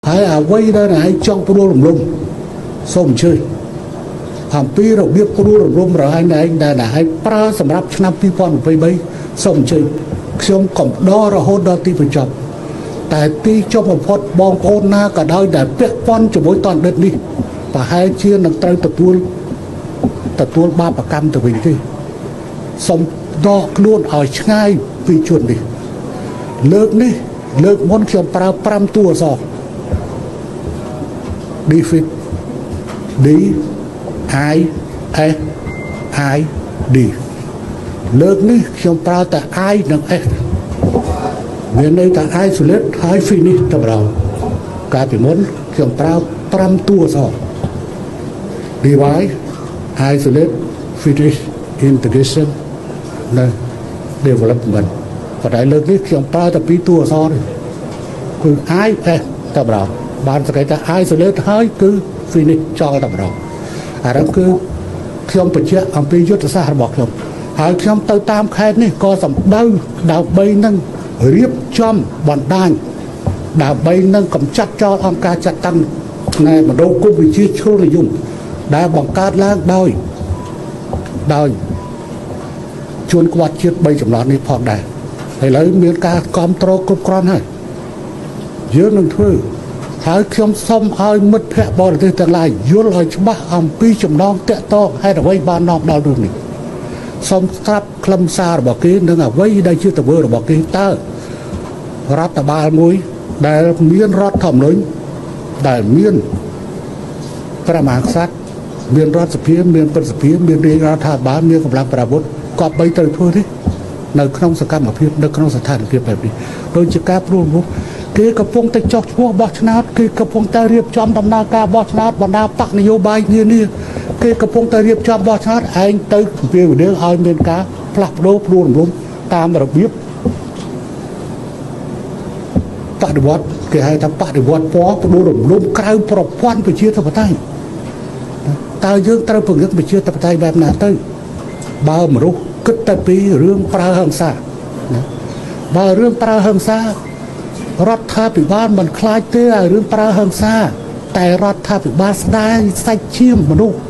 ហើយអ្វីដែលឯងចង់ព្រួលរំលំសូមអញ្ជើញអំពីរបៀបព្រួលរំលំរបស់ឯងដែលឯងប្រើសម្រាប់ឆ្នាំ2023សូមអញ្ជើញខ្ញុំកំដររហូតដល់ទីបញ្ចប់តែទីចុងបំផុតបងប្អូនណាក៏ដោយដែលពាក់ព័ន្ធជាមួយតនដិតនេះប្រហែលជានឹងត្រូវទទួលបាបកម្មទៅវិញទេសូមដកខ្លួនឲ្យឆ្ងាយពីជននេះលើកមុនខ្ញុំប្រើ5តួអក្សរ defeat D I S I D លើកនេះខ្ញុំប្រើតែ I និង S មានន័យថា isolate ហើយ finish ទៅដល់កាលពីមុនខ្ញុំប្រើ5តួអក្សរ divide isolate finish integration និង development ប៉ុន្តែលើកនេះខ្ញុំប្រើតែ2តួអក្សរទេគឺ I S ទៅដល់បានសង្កេតថា isolate ហើយគឺ finish ចោលតែម្ដងអានោះគឺខ្ញុំបញ្ជាក់អំពីយុទ្ធសាស្ត្ររបស់ខ្ញុំហើយខ្ញុំទៅតាមខេត្តនេះក៏សម្ដៅដើម្បីនឹងរៀបចំបណ្ដាញដើម្បីនឹងកម្ចាត់ចោលអង្គការចាត់តាំងផ្នែកមនោគមវិជ្ជាជ្រុលនិយមដែលបង្កើតឡើងដោយជួនគាត់ជាតិ3ចំណត់នេះផងដែរឥឡូវមានការគ្រប់គ្រងគ្រប់គ្រាន់ហើយយើងនឹងធ្វើហើយខ្ញុំសូមឲ្យមិត្តភ័ក្តិបរទេសទាំងឡាយយល់ឲ្យច្បាស់អំពីចំណងតាក់ទងហេតុអ្វីបាននាំដល់រឿងនេះសូមស្ដាប់ខ្លឹមសាររបស់គេនិងអ្វីដែលជាទង្វើរបស់គេតើរដ្ឋបាលមួយដែលមានរដ្ឋធម្មនុញ្ញដែលមានព្រះមហាក្សត្រមានរដ្ឋសភាមានព្រឹទ្ធសភាមានរាជរដ្ឋាភិបាលមានកម្លាំងប្រដាប់ក៏បីត្រូវធ្វើទេនៅក្នុងសកម្មភាពនៅក្នុងស្ថានភាពបែបនេះដូចជាការព្រួលរំលំគេកំពុងតែចោះឈ្មោះបោះឆ្នោតគេកំពុងតែរៀបចំដំណើរការបោះឆ្នោតបណ្ដាបកនយោបាយនាគេកំពុងតែរៀបចំបោះឆ្នោតឯងទៅវាវិនិយោគឲ្យមានការផ្លាស់ប្ដូរព្រួលរំលំតាមរបៀបបដិវត្តគេហៅថាបដិវត្តពណ៌ព្រួលរំលំក្រៅប្រព័ន្ធប្រជាធិបតេយ្យតើយើងត្រូវពង្រឹងប្រជាធិបតេយ្យបែបណាទៅបើមនុស្សគិតតែពីរឿងប្រើហិង្សាបើរឿងប្រើហិង្សារដ្ឋាភិបាលមិនខ្លាចទេឲ្យរឿងប្រើហិង្សាតែរដ្ឋាភិបាលស្ដាយសាច់ឈាមមនុស្ស